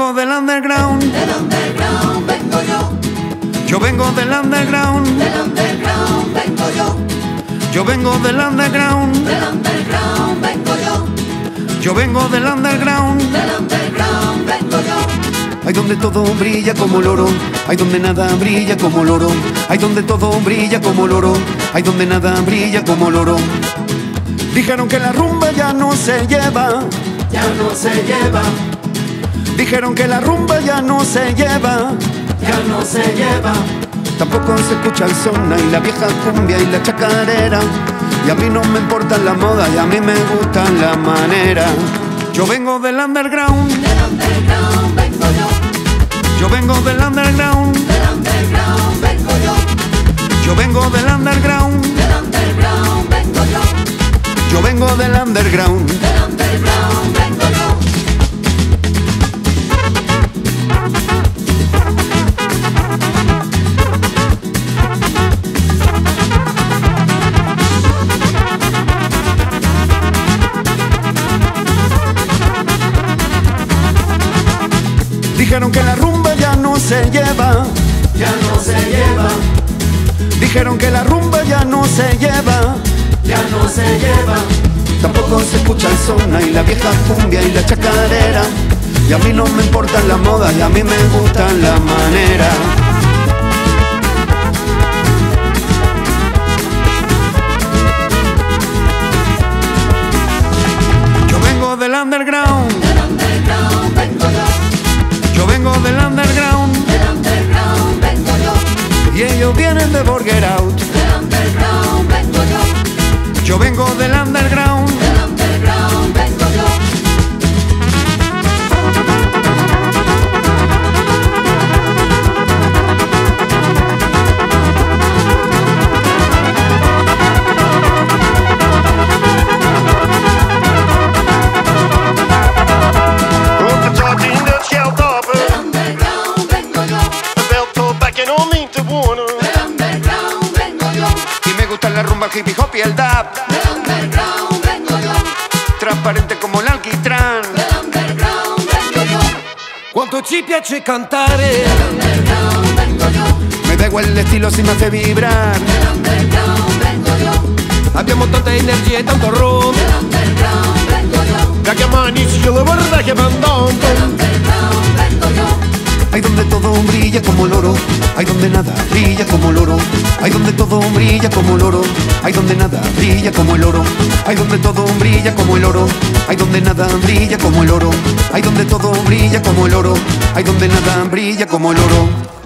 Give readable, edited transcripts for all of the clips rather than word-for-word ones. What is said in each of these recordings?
vengo del underground vengo yo. Yo vengo del underground Vengo yo. Yo vengo del underground Vengo yo. Yo vengo del underground Vengo yo. Ahí donde todo brilla como el oro, ahí donde nada brilla como el oro, ahí donde todo brilla como el oro, ahí donde nada brilla como el oro. Dijeron que la rumba ya no se lleva, Ya no se lleva, dijeron que la rumba ya no se lleva, ya no se lleva. tampoco se escucha el son y la vieja cumbia y la chacarera. Y a mí no me importan las modas y a mí me gustan las maneras. Yo vengo del underground Vengo yo. yo vengo del underground Vengo yo. yo vengo del underground Vengo yo. yo vengo del underground Vengo yo. Dijeron que la rumba ya no se lleva, Ya no se lleva, dijeron que la rumba ya no se lleva, ya no se lleva. tampoco se escucha el son y la vieja cumbia y la chacarera. Y a mí no me importan las modas y a mí me gustan las maneras. Yo vengo del underground Vengo yo. yo vengo del underground Vengo yo. y ellos vienen de Giralt. Vengo yo. Yo vengo del underground Vengo yo. Op het hart in het geld tappen. Vengo yo. Wel tot bakken om in te wonen. Vengo yo. y me gusta la rumba, hippie hop y el dab, Vengo yo. transparente como el alquitrán. Vengo yo. Quanto ci piace cantare, Vengo yo. Me da igual el estilo si me hace vibrar. Vengo yo. abbiamo tanta energia e tanto rum. Vengo yo. Dat je maar niet schillen worden dat je van dansen. Vengo yo. Ahí donde todo brilla como el oro, ahí donde nada brilla como el oro, ahí donde todo brilla como el oro, ahí donde nada brilla como el oro, ahí donde todo brilla como el oro, ahí donde nada brilla como el oro, ahí donde todo brilla como el oro, ahí donde nada brilla como el oro.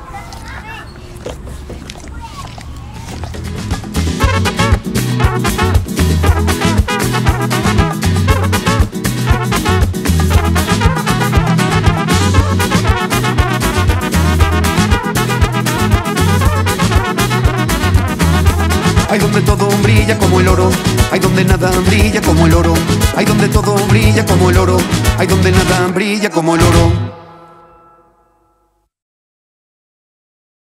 Ahí donde todo brilla como el oro, ahí donde nada brilla como el oro, ahí donde todo brilla como el oro, ahí donde nada brilla como el oro.